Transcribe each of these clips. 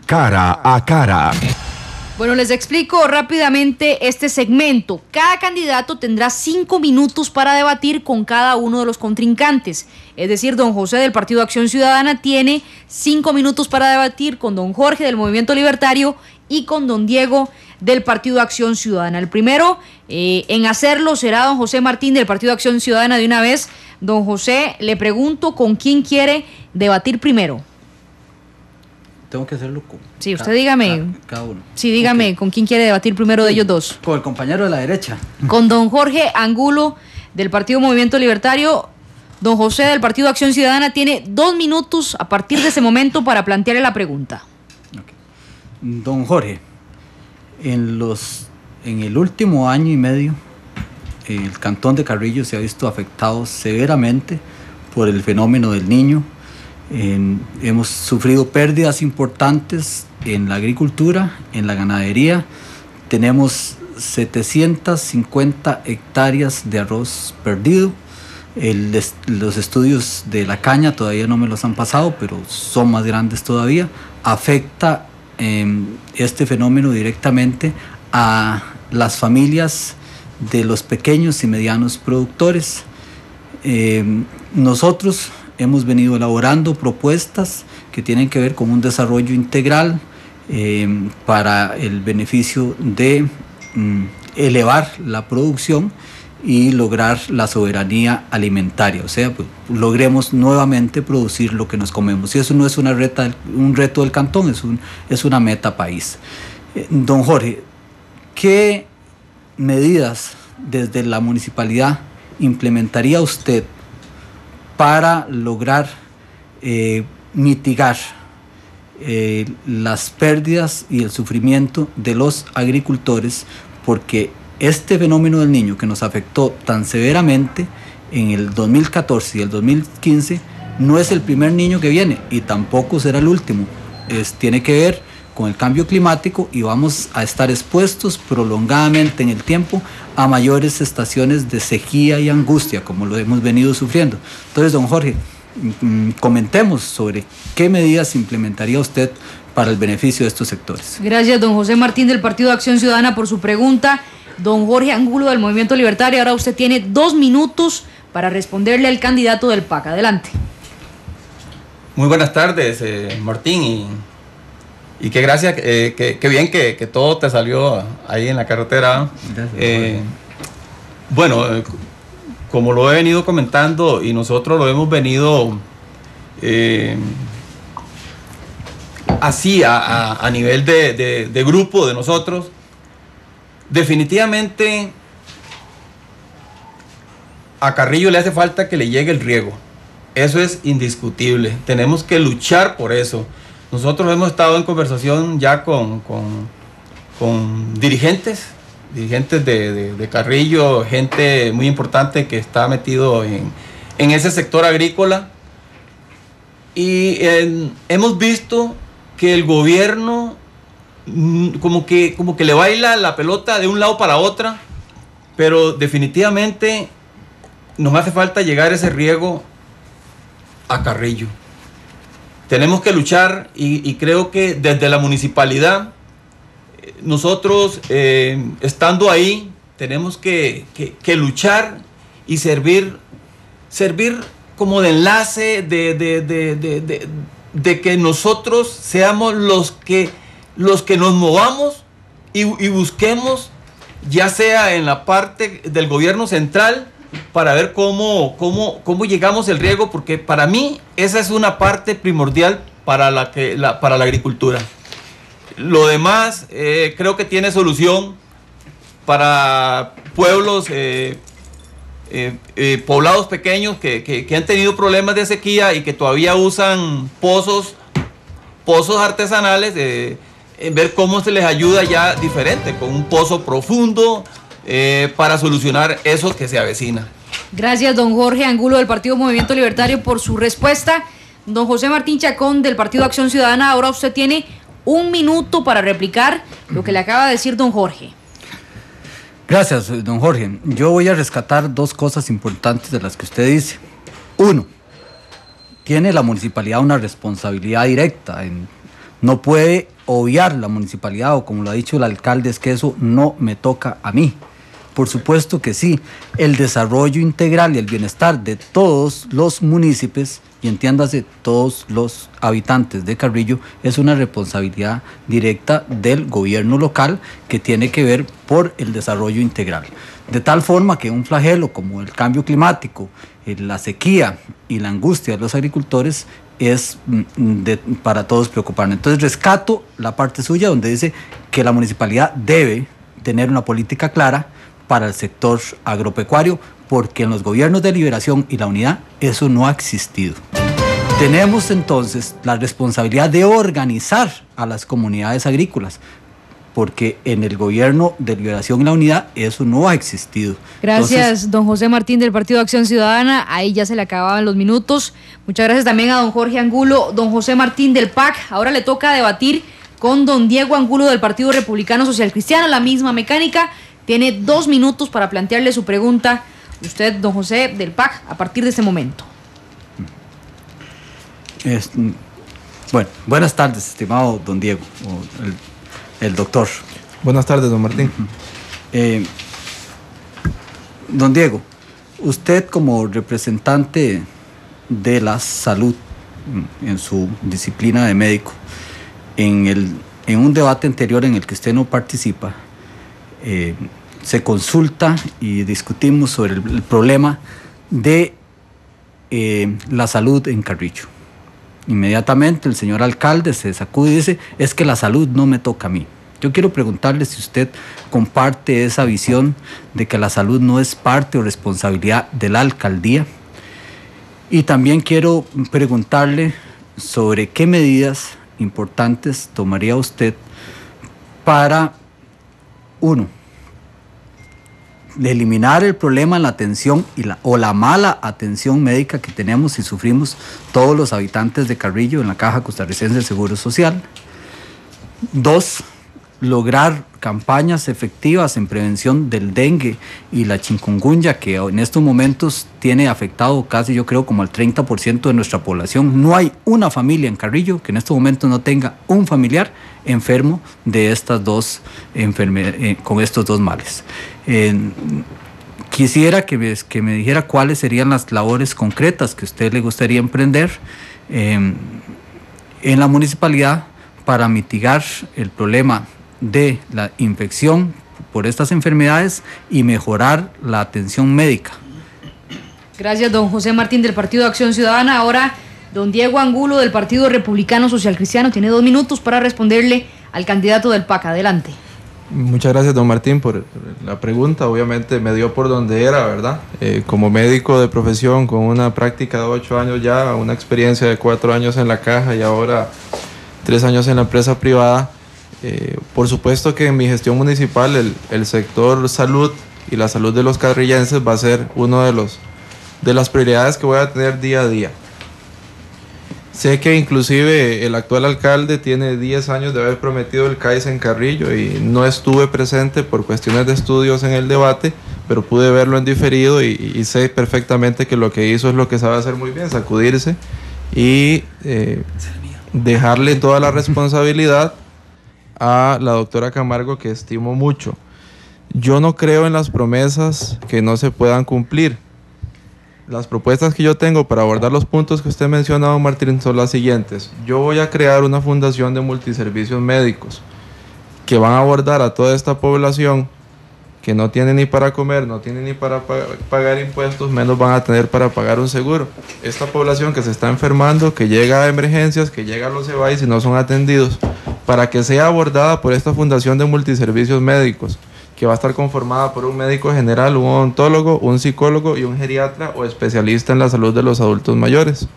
Cara a cara. Bueno, les explico rápidamente este segmento. Cada candidato tendrá 5 minutos para debatir con cada uno de los contrincantes. Es decir, don José del Partido Acción Ciudadana tiene 5 minutos para debatir con don Jorge del Movimiento Libertario y con don Diego del Partido Acción Ciudadana. El primero en hacerlo será don José Martín del Partido Acción Ciudadana. De una vez, don José, le pregunto con quién quiere debatir primero. Tengo que hacerlo con... Sí, usted dígame. Cada uno. Sí, dígame, okay. ¿Con quién quiere debatir primero de ellos dos? Con el compañero de la derecha. Con don Jorge Angulo del Partido Movimiento Libertario. Don José del Partido Acción Ciudadana tiene 2 minutos a partir de ese momento para plantearle la pregunta. Okay. Don Jorge, en el último año y medio, el Cantón de Carrillo se ha visto afectado severamente por el fenómeno del Niño. Hemos sufrido pérdidas importantes en la agricultura, en la ganadería. Tenemos 750 hectáreas de arroz perdido. Los estudios de la caña todavía no me los han pasado, pero son más grandes todavía. Afecta este fenómeno directamente a las familias de los pequeños y medianos productores. Nosotros hemos venido elaborando propuestas que tienen que ver con un desarrollo integral para el beneficio de elevar la producción y lograr la soberanía alimentaria, o sea, pues, logremos nuevamente producir lo que nos comemos. Y eso no es un reto del cantón, es una meta país. Don Jorge, ¿qué medidas desde la municipalidad implementaría usted para lograr mitigar las pérdidas y el sufrimiento de los agricultores? Porque este fenómeno del Niño que nos afectó tan severamente en el 2014 y el 2015 no es el primer Niño que viene y tampoco será el último. Tiene que ver con el cambio climático y vamos a estar expuestos prolongadamente en el tiempo a mayores estaciones de sequía y angustia, como lo hemos venido sufriendo. Entonces, don Jorge, comentemos sobre qué medidas implementaría usted para el beneficio de estos sectores. Gracias, don José Martín del Partido Acción Ciudadana, por su pregunta. Don Jorge Angulo del Movimiento Libertario, ahora usted tiene 2 minutos para responderle al candidato del PAC. Adelante. Muy buenas tardes, Martín, y qué gracias, qué bien que todo te salió ahí en la carretera. Gracias, bueno, como lo he venido comentando y nosotros lo hemos venido así a nivel de grupo de nosotros, definitivamente a Carrillo le hace falta que le llegue el riego. Eso es indiscutible. Tenemos que luchar por eso. Nosotros hemos estado en conversación ya con dirigentes de Carrillo, gente muy importante que está metido en ese sector agrícola. Y hemos visto que el gobierno como que le baila la pelota de un lado para otra, pero definitivamente nos hace falta llegar ese riego a Carrillo. Tenemos que luchar y creo que desde la municipalidad nosotros estando ahí tenemos que luchar y servir como de enlace de que nosotros seamos los que nos movamos y busquemos, ya sea en la parte del gobierno central, para ver cómo llegamos al riego, porque para mí esa es una parte primordial para la agricultura. Lo demás creo que tiene solución para pueblos, poblados pequeños que han tenido problemas de sequía y que todavía usan pozos artesanales, ver cómo se les ayuda ya diferente, con un pozo profundo, para solucionar eso que se avecina. Gracias, don Jorge Angulo del Partido Movimiento Libertario, por su respuesta. Don José Martín Chacón del Partido Acción Ciudadana, ahora usted tiene 1 minuto para replicar lo que le acaba de decir don Jorge. Gracias, don Jorge. Yo voy a rescatar 2 cosas importantes de las que usted dice. 1, tiene la municipalidad una responsabilidad directa. No puede obviar la municipalidad, o como lo ha dicho el alcalde, es que eso no me toca a mí. Por supuesto que sí, el desarrollo integral y el bienestar de todos los municipios, y entiéndase todos los habitantes de Carrillo, es una responsabilidad directa del gobierno local que tiene que ver por el desarrollo integral. De tal forma que un flagelo como el cambio climático, la sequía y la angustia de los agricultores es para todos preocuparnos. Entonces rescato la parte suya donde dice que la municipalidad debe tener una política clara para el sector agropecuario, porque en los gobiernos de Liberación y la Unidad eso no ha existido. Tenemos entonces la responsabilidad de organizar a las comunidades agrícolas, porque en el gobierno de Liberación y la Unidad eso no ha existido. Gracias, entonces, don José Martín del Partido Acción Ciudadana. Ahí ya se le acababan los minutos. Muchas gracias también a don Jorge Angulo, don José Martín del PAC. Ahora le toca debatir con don Diego Angulo del Partido Republicano Social Cristiano, la misma mecánica. Tiene 2 minutos para plantearle su pregunta. Usted, don José del PAC, a partir de este momento. Bueno, buenas tardes, estimado don Diego, o el doctor. Buenas tardes, don Martín. Don Diego, usted como representante de la salud en su disciplina de médico, en un debate anterior en el que usted no participa, se consulta y discutimos sobre el problema de la salud en Carrillo. Inmediatamente el señor alcalde se sacude y dice, es que la salud no me toca a mí. Yo quiero preguntarle si usted comparte esa visión de que la salud no es parte o responsabilidad de la alcaldía. Y también quiero preguntarle sobre qué medidas importantes tomaría usted para, uno, de eliminar el problema en la atención o la mala atención médica que tenemos y sufrimos todos los habitantes de Carrillo en la Caja Costarricense del Seguro Social. 2, lograr campañas efectivas en prevención del dengue y la chikungunya, que en estos momentos tiene afectado casi, yo creo, como al 30% de nuestra población. No hay una familia en Carrillo que en estos momentos no tenga un familiar enfermo de estas dos con estos dos males. Quisiera que me dijera cuáles serían las labores concretas que a usted le gustaría emprender en la municipalidad para mitigar el problema de la infección por estas enfermedades y mejorar la atención médica. Gracias, don José Martín del Partido Acción Ciudadana. Ahora, don Diego Angulo del Partido Republicano Social Cristiano tiene 2 minutos para responderle al candidato del PAC. Adelante. Muchas gracias, don Martín, por la pregunta. Obviamente me dio por donde era, ¿verdad? Como médico de profesión, con una práctica de 8 años ya, una experiencia de 4 años en la caja y ahora 3 años en la empresa privada. Por supuesto que en mi gestión municipal el sector salud y la salud de los carrillenses va a ser uno de las prioridades que voy a tener día a día. Sé que inclusive el actual alcalde tiene 10 años de haber prometido el CAIS en Carrillo y no estuve presente por cuestiones de estudios en el debate, pero pude verlo en diferido y sé perfectamente que lo que hizo es lo que sabe hacer muy bien, sacudirse y dejarle toda la responsabilidad a la doctora Camargo, que estimo mucho. Yo no creo en las promesas que no se puedan cumplir. Las propuestas que yo tengo para abordar los puntos que usted menciona, don Martín, son las siguientes. Yo voy a crear una fundación de multiservicios médicos que van a abordar a toda esta población que no tiene ni para comer, no tiene ni para pagar impuestos, menos van a tener para pagar un seguro. Esta población que se está enfermando, que llega a emergencias, que llega a los EVAIS y no son atendidos, para que sea abordada por esta fundación de multiservicios médicos, que va a estar conformada por un médico general, un odontólogo, un psicólogo y un geriatra o especialista en la salud de los adultos mayores.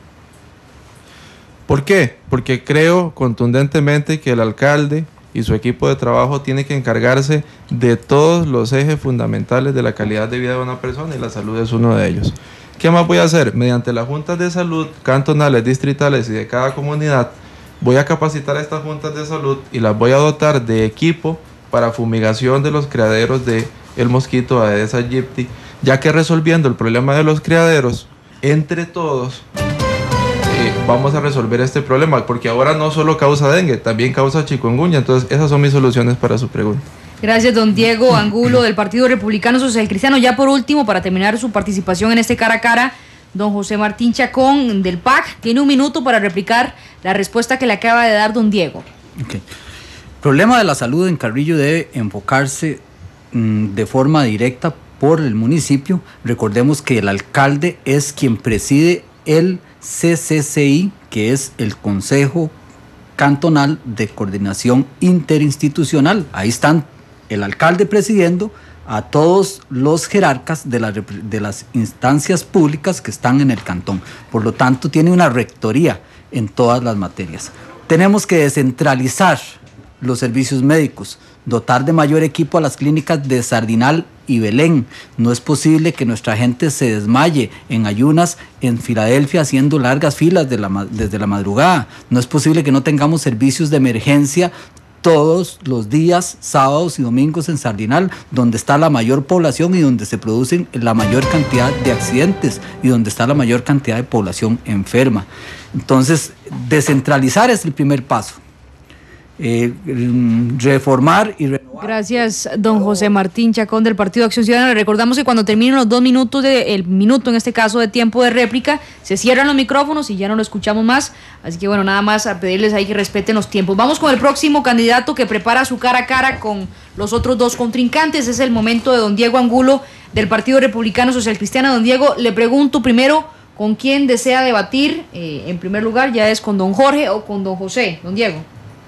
¿Por qué? Porque creo contundentemente que el alcalde y su equipo de trabajo tiene que encargarse de todos los ejes fundamentales de la calidad de vida de una persona y la salud es uno de ellos. ¿Qué más voy a hacer? Mediante las juntas de salud cantonales, distritales y de cada comunidad, voy a capacitar a estas juntas de salud y las voy a dotar de equipo para fumigación de los criaderos de el mosquito Aedes aegypti, ya que resolviendo el problema de los criaderos entre todos vamos a resolver este problema, porque ahora no solo causa dengue, también causa chikungunya. Entonces esas son mis soluciones para su pregunta. Gracias, don Diego Angulo, del Partido Republicano Social Cristiano. Ya por último, para terminar su participación en este cara a cara, don José Martín Chacón, del PAC, tiene un minuto para replicar la respuesta que le acaba de dar don Diego. Okay. El problema de la salud en Carrillo debe enfocarse de forma directa por el municipio. Recordemos que el alcalde es quien preside el CCCI, que es el Consejo Cantonal de Coordinación Interinstitucional. Ahí están el alcalde presidiendo a todos los jerarcas de las instancias públicas que están en el cantón. Por lo tanto, tiene una rectoría en todas las materias. Tenemos que descentralizar los servicios médicos, dotar de mayor equipo a las clínicas de Sardinal y Belén. No es posible que nuestra gente se desmaye en ayunas en Filadelfia haciendo largas filas desde la madrugada. No es posible que no tengamos servicios de emergencia todos los días, sábados y domingos en Sardinal, donde está la mayor población y donde se producen la mayor cantidad de accidentes y donde está la mayor cantidad de población enferma. Entonces, descentralizar es el primer paso. Reformar y renovar. Gracias, don José Martín Chacón, del Partido Acción Ciudadana. Recordamos que cuando terminen los 2 minutos, el minuto en este caso de tiempo de réplica, se cierran los micrófonos y ya no lo escuchamos más. Así que bueno, nada más a pedirles ahí que respeten los tiempos. Vamos con el próximo candidato que prepara su cara a cara con los otros 2 contrincantes. Es el momento de don Diego Angulo, del Partido Republicano Social Cristiano. Don Diego, le pregunto primero, ¿con quién desea debatir? En primer lugar, ya es con don Jorge o con don José. Don Diego.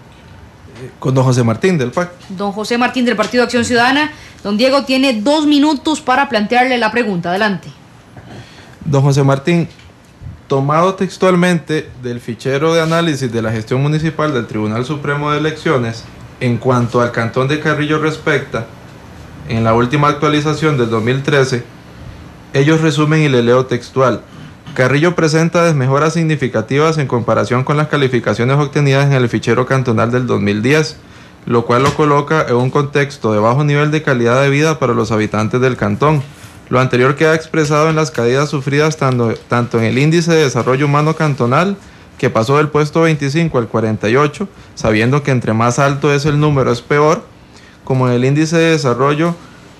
Con don José Martín del PAC. Don José Martín, del Partido Acción Ciudadana. Don Diego tiene 2 minutos para plantearle la pregunta. Adelante. Don José Martín, tomado textualmente del fichero de análisis de la gestión municipal del Tribunal Supremo de Elecciones, en cuanto al cantón de Carrillo respecta, en la última actualización del 2013, ellos resumen y le leo textual: Carrillo presenta desmejoras significativas en comparación con las calificaciones obtenidas en el fichero cantonal del 2010, lo cual lo coloca en un contexto de bajo nivel de calidad de vida para los habitantes del cantón. Lo anterior queda expresado en las caídas sufridas tanto en el índice de desarrollo humano cantonal, que pasó del puesto 25 al 48, sabiendo que entre más alto es el número es peor, como en el índice de desarrollo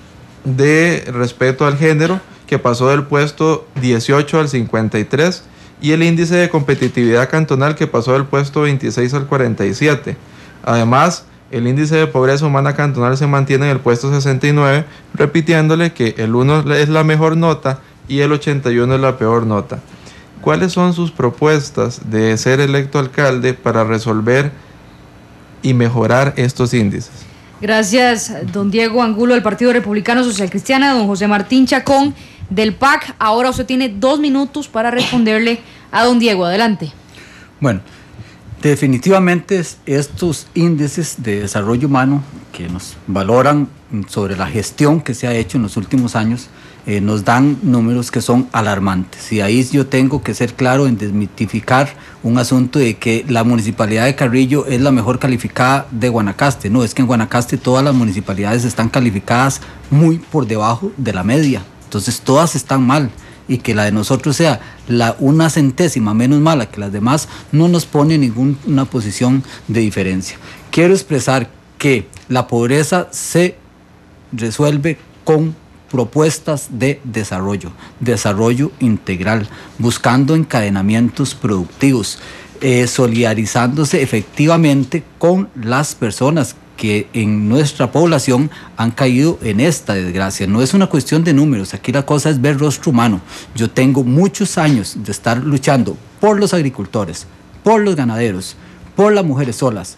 de respeto al género, que pasó del puesto 18 al 53, y el índice de competitividad cantonal, que pasó del puesto 26 al 47. Además, el índice de pobreza humana cantonal se mantiene en el puesto 69, repitiéndole que el 1 es la mejor nota y el 81 es la peor nota. ¿Cuáles son sus propuestas de ser electo alcalde para resolver y mejorar estos índices? Gracias, don Diego Angulo, del Partido Republicano Social Cristiano. Don José Martín Chacón, del PAC. Ahora usted tiene 2 minutos para responderle a don Diego. Adelante. Bueno, definitivamente estos índices de desarrollo humano que nos valoran sobre la gestión que se ha hecho en los últimos años nos dan números que son alarmantes, y ahí yo tengo que ser claro en desmitificar un asunto de que la municipalidad de Carrillo es la mejor calificada de Guanacaste. No, es que en Guanacaste todas las municipalidades están calificadas muy por debajo de la media, entonces todas están mal, y que la de nosotros sea una centésima menos mala que las demás no nos pone en ninguna posición de diferencia. Quiero expresar que la pobreza se resuelve con propuestas de desarrollo integral, buscando encadenamientos productivos, solidarizándose efectivamente con las personas que en nuestra población han caído en esta desgracia. No es una cuestión de números, aquí la cosa es ver rostro humano. Yo tengo muchos años de estar luchando por los agricultores, por los ganaderos, por las mujeres solas,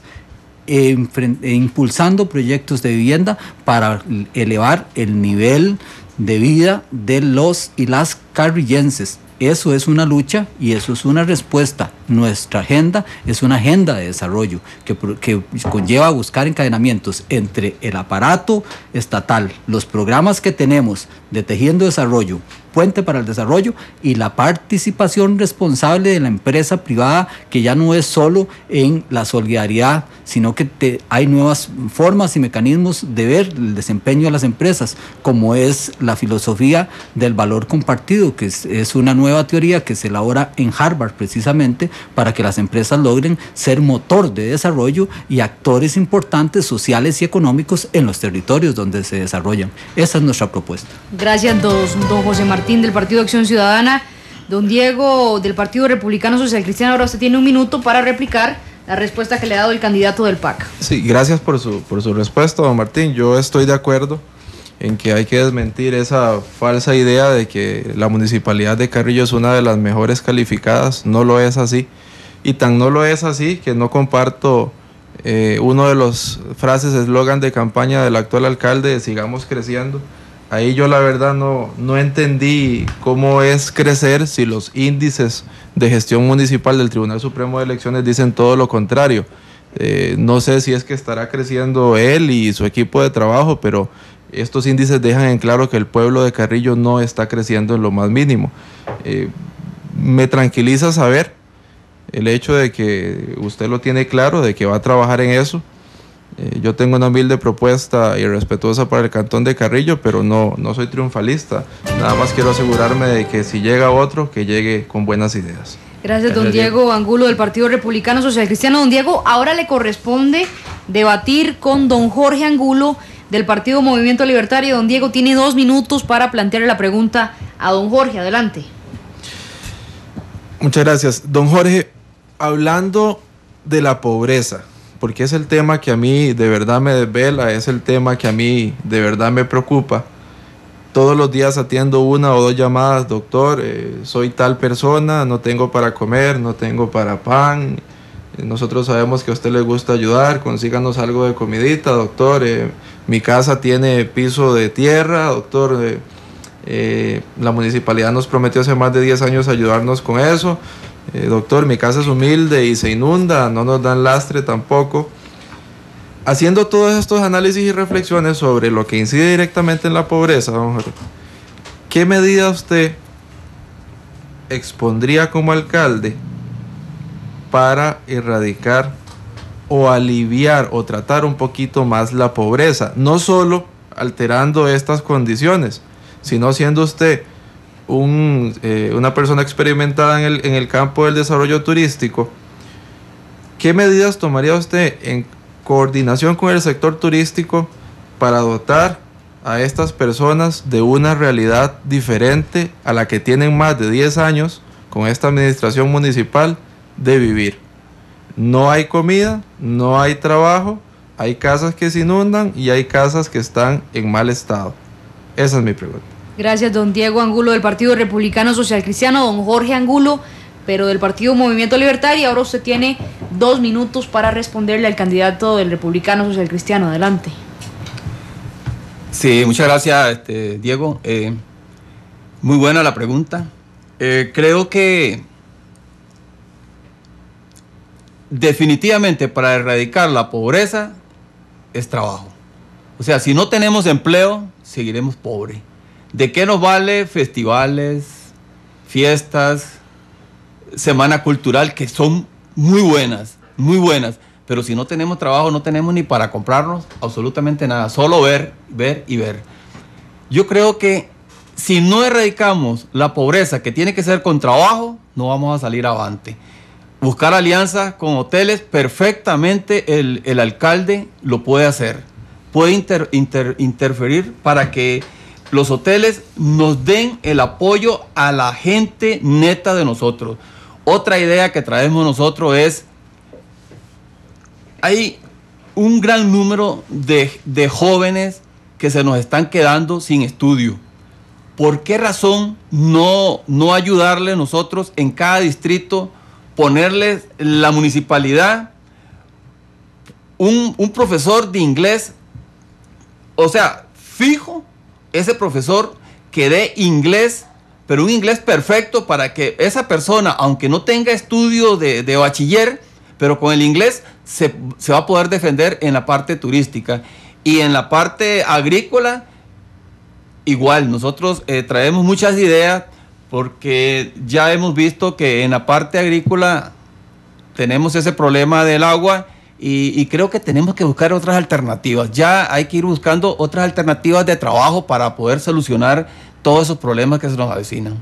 impulsando proyectos de vivienda para elevar el nivel de vida de los y las carrillenses. Eso es una lucha y eso es una respuesta. Nuestra agenda es una agenda de desarrollo que conlleva buscar encadenamientos entre el aparato estatal, los programas que tenemos de Tejiendo Desarrollo, Puente para el Desarrollo, y la participación responsable de la empresa privada, que ya no es solo en la solidaridad, sino que hay nuevas formas y mecanismos de ver el desempeño de las empresas, como es la filosofía del valor compartido, que es una nueva teoría que se elabora en Harvard precisamente, para que las empresas logren ser motor de desarrollo y actores importantes sociales y económicos en los territorios donde se desarrollan. Esa es nuestra propuesta. Gracias, don José Martín del Partido Acción Ciudadana. Don Diego del Partido Republicano Social Cristiano, ahora usted tiene un minuto para replicar la respuesta que le ha dado el candidato del PAC. Sí, gracias por su respuesta, don Martín. Yo estoy de acuerdo en que hay que desmentir esa falsa idea de que la municipalidad de Carrillo es una de las mejores calificadas. No lo es así. Y tan no lo es así que no comparto uno de los frases eslogan de campaña del actual alcalde de sigamos creciendo. Ahí yo la verdad no entendí cómo es crecer si los índices de gestión municipal del Tribunal Supremo de Elecciones dicen todo lo contrario. No sé si es que estará creciendo él y su equipo de trabajo, pero estos índices dejan en claro que el pueblo de Carrillo no está creciendo en lo más mínimo. Me tranquiliza saber el hecho de que usted lo tiene claro, de que va a trabajar en eso. Yo tengo una humilde propuesta y respetuosa para el cantón de Carrillo, pero no soy triunfalista. Nada más quiero asegurarme de que si llega otro, que llegue con buenas ideas. Gracias, don Diego Angulo del Partido Republicano Social Cristiano. Don Diego, ahora le corresponde debatir con don Jorge Angulo del Partido Movimiento Libertario. Don Diego tiene 2 minutos para plantearle la pregunta a don Jorge. Adelante. Muchas gracias. Don Jorge, hablando de la pobreza, porque es el tema que a mí de verdad me desvela, es el tema que a mí de verdad me preocupa. Todos los días atiendo 1 o 2 llamadas, doctor, soy tal persona, no tengo para comer, no tengo para pan, nosotros sabemos que a usted le gusta ayudar, consíganos algo de comidita, doctor, mi casa tiene piso de tierra, doctor, la municipalidad nos prometió hace más de 10 años ayudarnos con eso. Doctor, mi casa es humilde y se inunda, no nos dan lastre tampoco. Haciendo todos estos análisis y reflexiones sobre lo que incide directamente en la pobreza, don Jorge, ¿qué medida usted expondría como alcalde para erradicar o aliviar o tratar un poquito más la pobreza? No solo alterando estas condiciones, sino siendo usted una persona experimentada en el campo del desarrollo turístico. ¿Qué medidas tomaría usted en coordinación con el sector turístico para dotar a estas personas de una realidad diferente a la que tienen más de 10 años con esta administración municipal de vivir? No hay comida, no hay trabajo, hay casas que se inundan y hay casas que están en mal estado. Esa es mi pregunta. Gracias, don Diego Angulo del Partido Republicano Social Cristiano. Don Jorge Angulo, pero del Partido Movimiento Libertario. Y ahora usted tiene 2 minutos para responderle al candidato del Republicano Social Cristiano. Adelante. Sí, muchas gracias, Diego. Muy buena la pregunta. Creo que definitivamente para erradicar la pobreza es trabajo. O sea, si no tenemos empleo, seguiremos pobres. ¿De qué nos vale festivales, fiestas, semana cultural, que son muy buenas, pero si no tenemos trabajo, no tenemos ni para comprarnos absolutamente nada, solo ver y ver. Yo creo que si no erradicamos la pobreza, que tiene que ser con trabajo, no vamos a salir avante. Buscar alianzas con hoteles, perfectamente el alcalde lo puede hacer. Puede interferir para que los hoteles nos den el apoyo a la gente neta de nosotros. Otra idea que traemos nosotros es, hay un gran número de jóvenes que se nos están quedando sin estudio. ¿Por qué razón no ayudarle nosotros en cada distrito, ponerles la municipalidad un profesor de inglés? O sea, fijo, ese profesor que dé inglés, pero un inglés perfecto para que esa persona, aunque no tenga estudio de bachiller, pero con el inglés se va a poder defender en la parte turística. Y en la parte agrícola, igual, nosotros traemos muchas ideas, porque ya hemos visto que en la parte agrícola tenemos ese problema del agua, y creo que tenemos que buscar otras alternativas. Ya hay que ir buscando otras alternativas de trabajo para poder solucionar todos esos problemas que se nos avecinan.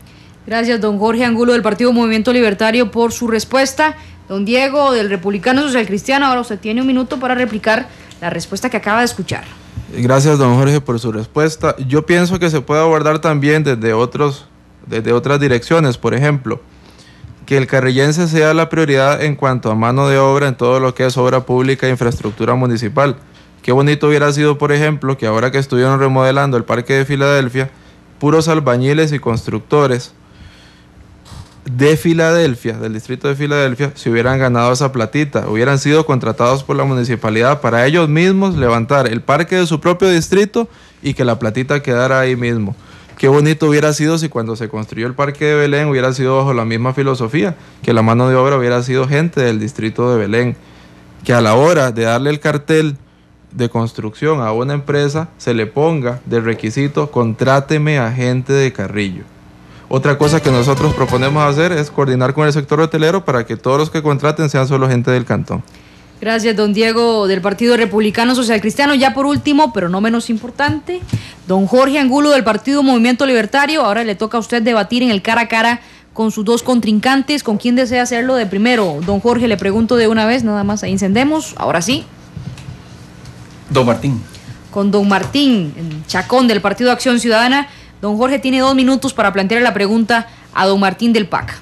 Gracias, don Jorge Angulo del Partido Movimiento Libertario, por su respuesta. Don Diego del Republicano Social Cristiano, ahora usted tiene un minuto para replicar la respuesta que acaba de escuchar. Gracias, don Jorge, por su respuesta. Yo pienso que se puede abordar también desde otras direcciones. Por ejemplo, que el carrillense sea la prioridad en cuanto a mano de obra en todo lo que es obra pública e infraestructura municipal. Qué bonito hubiera sido, por ejemplo, que ahora que estuvieron remodelando el Parque de Filadelfia, puros albañiles y constructores de Filadelfia, del distrito de Filadelfia, se hubieran ganado esa platita, hubieran sido contratados por la municipalidad para ellos mismos levantar el parque de su propio distrito y que la platita quedara ahí mismo. Qué bonito hubiera sido si cuando se construyó el parque de Belén hubiera sido bajo la misma filosofía, que la mano de obra hubiera sido gente del distrito de Belén, que a la hora de darle el cartel de construcción a una empresa se le ponga de requisito: contráteme a gente de Carrillo. Otra cosa que nosotros proponemos hacer es coordinar con el sector hotelero para que todos los que contraten sean solo gente del cantón. Gracias, don Diego del Partido Republicano Social Cristiano. Ya por último, pero no menos importante, don Jorge Angulo del Partido Movimiento Libertario. Ahora le toca a usted debatir en el cara a cara con sus dos contrincantes. ¿Con quién desea hacerlo de primero? Don Jorge, le pregunto de una vez, nada más ahí encendemos. Ahora sí. Don Martín. Con don Martín Chacón del Partido Acción Ciudadana. Don Jorge tiene 2 minutos para plantear la pregunta a don Martín del PAC.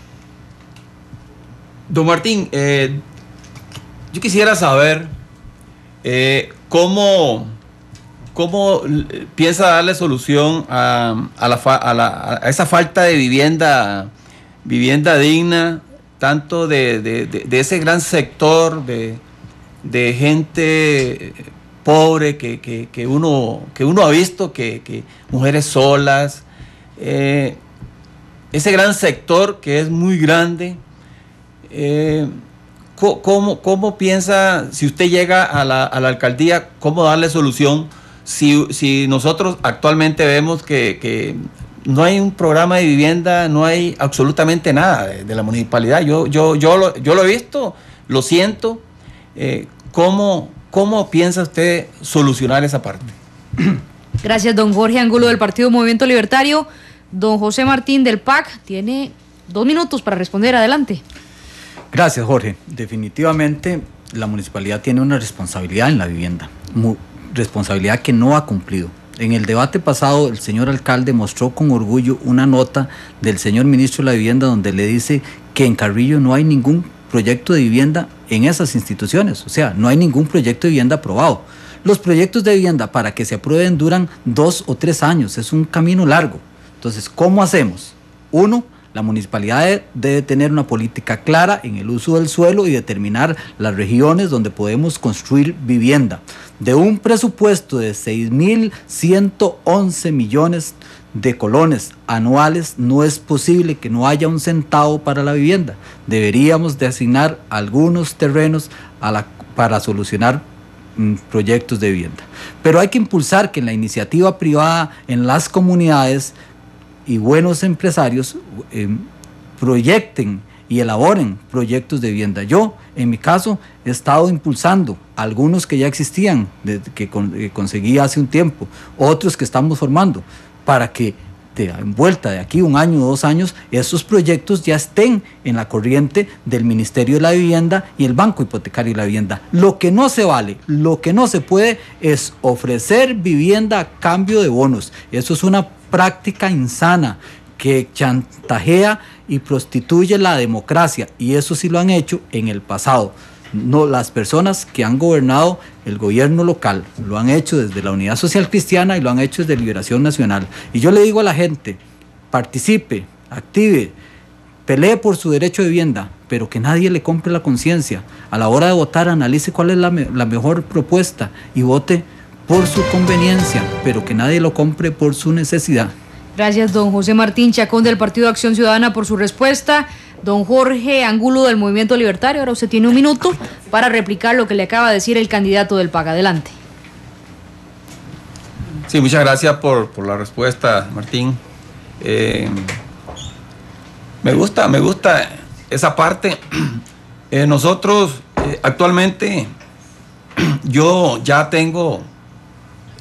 Don Martín, yo quisiera saber cómo piensa darle solución a esa falta de vivienda digna, tanto de ese gran sector de gente pobre que uno ha visto, que mujeres solas, ese gran sector que es muy grande. ¿Cómo piensa, si usted llega a la alcaldía, cómo darle solución si nosotros actualmente vemos que no hay un programa de vivienda, no hay absolutamente nada de la municipalidad? Yo lo he visto, lo siento. ¿Cómo piensa usted solucionar esa parte? Gracias, don Jorge Angulo del Partido Movimiento Libertario. Don José Martín del PAC tiene 2 minutos para responder. Adelante. Gracias, Jorge. Definitivamente la municipalidad tiene una responsabilidad en la vivienda, responsabilidad que no ha cumplido. En el debate pasado, el señor alcalde mostró con orgullo una nota del señor ministro de la Vivienda donde le dice que en Carrillo no hay ningún proyecto de vivienda en esas instituciones, o sea, no hay ningún proyecto de vivienda aprobado. Los proyectos de vivienda para que se aprueben duran 2 o 3 años, es un camino largo. Entonces, ¿cómo hacemos? Uno, la municipalidad debe tener una política clara en el uso del suelo y determinar las regiones donde podemos construir vivienda. De un presupuesto de 6.111 millones de colones anuales, no es posible que no haya un centavo para la vivienda. Deberíamos de asignar algunos terrenos para solucionar proyectos de vivienda. Pero hay que impulsar que en la iniciativa privada, en las comunidades y buenos empresarios proyecten y elaboren proyectos de vivienda. Yo, en mi caso, he estado impulsando algunos que ya existían, que conseguí hace un tiempo, otros que estamos formando, para que en vuelta de aquí 1 año o 2 años, esos proyectos ya estén en la corriente del Ministerio de la Vivienda y el Banco Hipotecario de la Vivienda. Lo que no se vale, lo que no se puede es ofrecer vivienda a cambio de bonos. Eso es una práctica insana que chantajea y prostituye la democracia, y eso sí lo han hecho en el pasado. No, las personas que han gobernado el gobierno local lo han hecho desde la Unidad Social Cristiana y lo han hecho desde Liberación Nacional. Y yo le digo a la gente, participe, active, pelee por su derecho de vivienda, pero que nadie le compre la conciencia. A la hora de votar, analice cuál es la mejor propuesta y vote por su conveniencia, pero que nadie lo compre por su necesidad. Gracias, don José Martín Chacón del Partido Acción Ciudadana, por su respuesta. Don Jorge Angulo del Movimiento Libertario, ahora usted tiene 1 minuto para replicar lo que le acaba de decir el candidato del PAC. Adelante. Sí, muchas gracias por la respuesta, Martín. Me gusta esa parte. Nosotros actualmente, yo ya tengo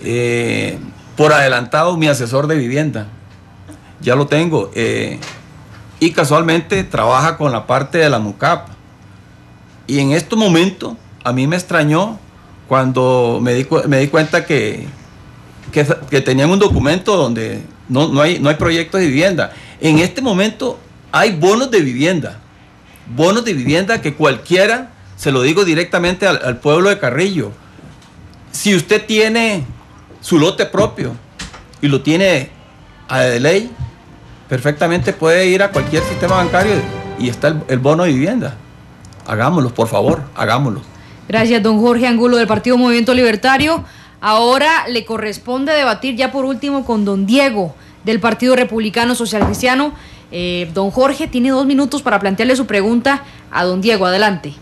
por adelantado mi asesor de vivienda. Ya lo tengo. y casualmente trabaja con la parte de la MUCAP. Y en este momento a mí me extrañó cuando me di cuenta que tenían un documento donde no hay proyectos de vivienda. En este momento hay bonos de vivienda que cualquiera, se lo digo directamente al pueblo de Carrillo, si usted tiene su lote propio y lo tiene de ley, perfectamente puede ir a cualquier sistema bancario y está el bono de vivienda. Hagámoslo, por favor, hagámoslo. Gracias, don Jorge Angulo del Partido Movimiento Libertario. Ahora le corresponde debatir ya por último con don Diego del Partido Republicano Social Cristiano. Don Jorge tiene 2 minutos para plantearle su pregunta a don Diego. Adelante.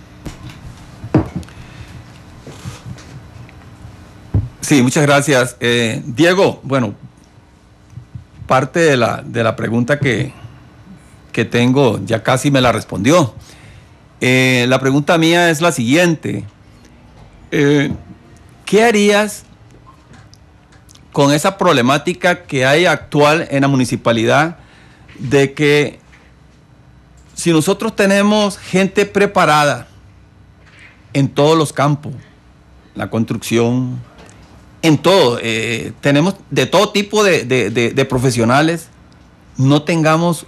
Sí, muchas gracias. Diego, bueno, parte de la pregunta que tengo ya casi me la respondió. La pregunta mía es la siguiente. ¿Qué harías con esa problemática que hay actual en la municipalidad de que si nosotros tenemos gente preparada en todos los campos, la construcción, en todo, tenemos de todo tipo de profesionales, no tengamos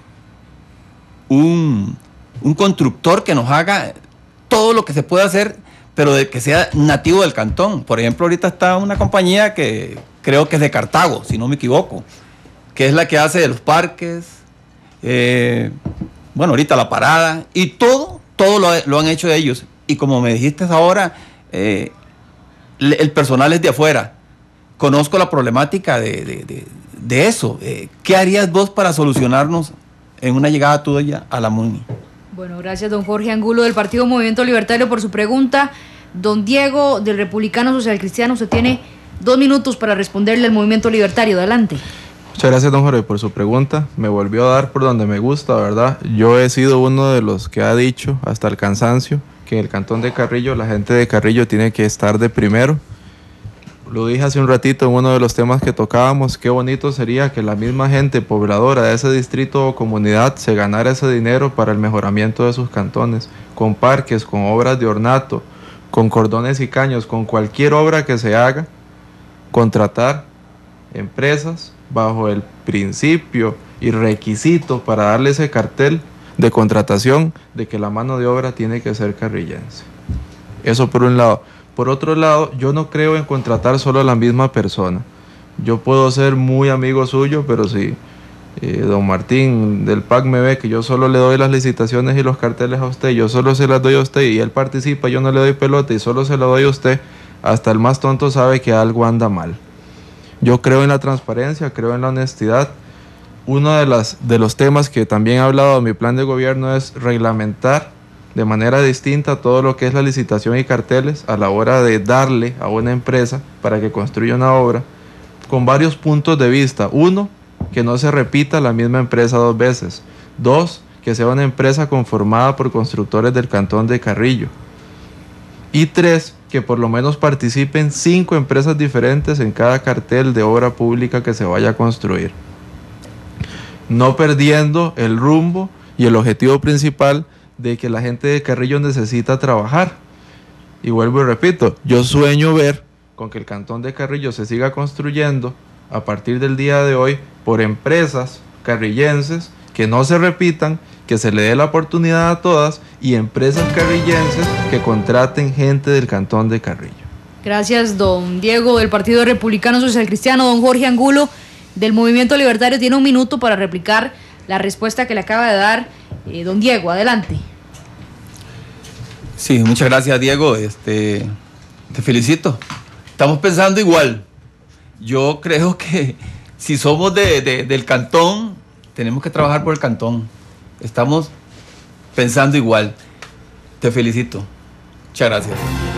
un constructor que nos haga todo lo que se puede hacer, pero de que sea nativo del cantón? Por ejemplo, ahorita está una compañía que creo que es de Cartago, si no me equivoco, que es la que hace de los parques, bueno, ahorita la parada, y todo lo han hecho de ellos. Y como me dijiste ahora, el personal es de afuera. Conozco la problemática de eso. ¿Qué harías vos para solucionarnos en una llegada tuya a la MUNI? Bueno, gracias don Jorge Angulo del Partido Movimiento Libertario por su pregunta. Don Diego del Republicano Social Cristiano, usted tiene 2 minutos para responderle al Movimiento Libertario. Adelante. Muchas gracias, don Jorge, por su pregunta. Me volvió a dar por donde me gusta, ¿verdad? Yo he sido uno de los que ha dicho hasta el cansancio que en el cantón de Carrillo la gente de Carrillo tiene que estar de primero. Lo dije hace un ratito en uno de los temas que tocábamos, qué bonito sería que la misma gente pobladora de ese distrito o comunidad se ganara ese dinero para el mejoramiento de sus cantones, con parques, con obras de ornato, con cordones y caños, con cualquier obra que se haga, contratar empresas bajo el principio y requisito para darle ese cartel de contratación de que la mano de obra tiene que ser carrillense. Eso por un lado. Por otro lado, yo no creo en contratar solo a la misma persona. Yo puedo ser muy amigo suyo, pero si don Martín del PAC me ve que yo solo le doy las licitaciones y los carteles a usted, yo solo se las doy a usted y él participa, yo no le doy pelota y solo se la doy a usted, hasta el más tonto sabe que algo anda mal. Yo creo en la transparencia, creo en la honestidad. Uno de los temas que también he hablado en mi plan de gobierno es reglamentar de manera distinta todo lo que es la licitación y carteles a la hora de darle a una empresa para que construya una obra, con varios puntos de vista. 1, que no se repita la misma empresa 2 veces. 2, que sea una empresa conformada por constructores del cantón de Carrillo. Y 3, que por lo menos participen 5 empresas diferentes en cada cartel de obra pública que se vaya a construir. No perdiendo el rumbo y el objetivo principal de que la gente de Carrillo necesita trabajar. Y vuelvo y repito, yo sueño ver con que el cantón de Carrillo se siga construyendo a partir del día de hoy por empresas carrillenses que no se repitan, que se le dé la oportunidad a todas y empresas carrillenses que contraten gente del cantón de Carrillo. Gracias, don Diego del Partido Republicano Social Cristiano. Don Jorge Angulo del Movimiento Libertario tiene 1 minuto para replicar la respuesta que le acaba de dar don Diego. Adelante. Sí, muchas gracias, Diego. Te felicito. Estamos pensando igual. Yo creo que si somos del cantón, tenemos que trabajar por el cantón. Estamos pensando igual. Te felicito. Muchas gracias.